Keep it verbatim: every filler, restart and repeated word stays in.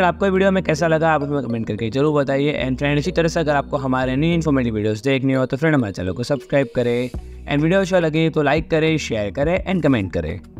आपको वीडियो में कैसा लगा आप हमें कमेंट करके जरूर बताइए। एंड फ्रेंड इसी तरह से अगर आपको हमारे न्यू इन्फॉर्मेटिव वीडियोस देखनी हो तो फ्रेंड हमारे चैनल को सब्सक्राइब करें। एंड वीडियो अच्छा लगे तो लाइक करें, शेयर करें एंड कमेंट करें।